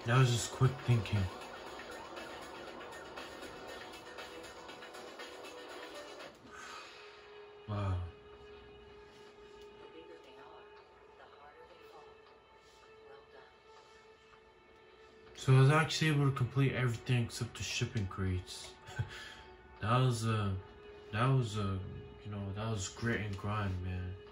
That was just quick thinking. Wow. So I was actually able to complete everything except the shipping crates. that was you know, that was grit and grind, man.